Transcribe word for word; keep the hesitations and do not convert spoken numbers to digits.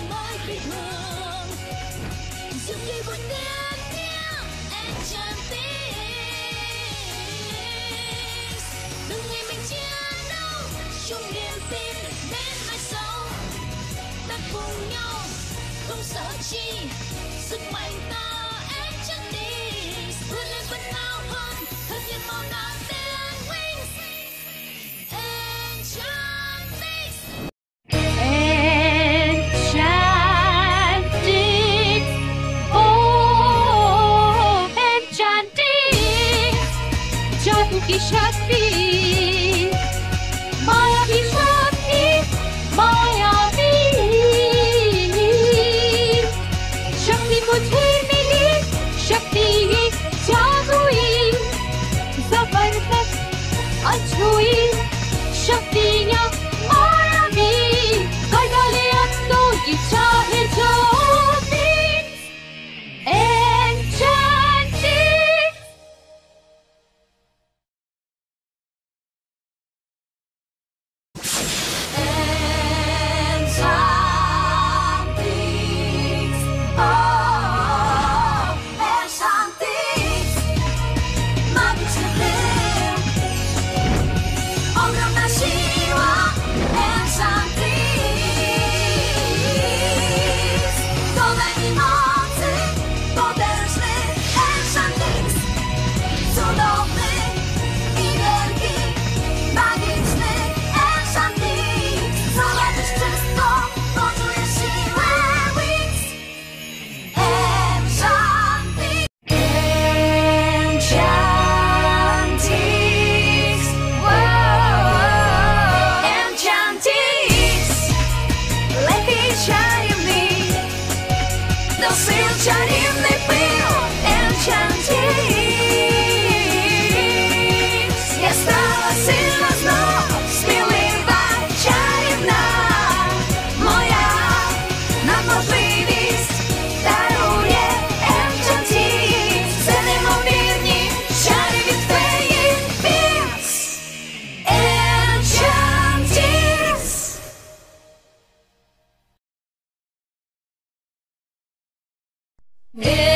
mới bị thương dường như buồn đêm nhé Enchantis từng ngày mình chiến đấu chung niềm tin đến mai sau ta cùng nhau không sợ chi sức mạnh ta Enchantis vươn lên vẫn cao hơn thật nhiên màu nào tên wings Enchantis Enchanted, oh, enchanted, jadoo की शक्ति, माया की शक्ति, मायावी, शक्ति मुझे मिली, शक्ति जादुई, जबरदस्त, अछूई, शक्तियाँ मायावी, कर डाले अब तो ये चाहे जो भी Enchanted Enchantis, oh, Enchantis, magiczny dym, ogromna siła, Enchantis, pełni mocy, potężny Enchantis, cudowny i wielki, magiczny Enchantis, zobaczysz wszystko, poczujesz siłę Wings. Enchantis, Enchantis, wow, Enchantis, lepiej czarowny, dosyć czarowny był Enchantis, ja stała silna znów, śmieliwa, czarowna, moja nadmożliwość daruje Enchantis, це неймовірні чари від феї Wings. Enchantis. Enchanted.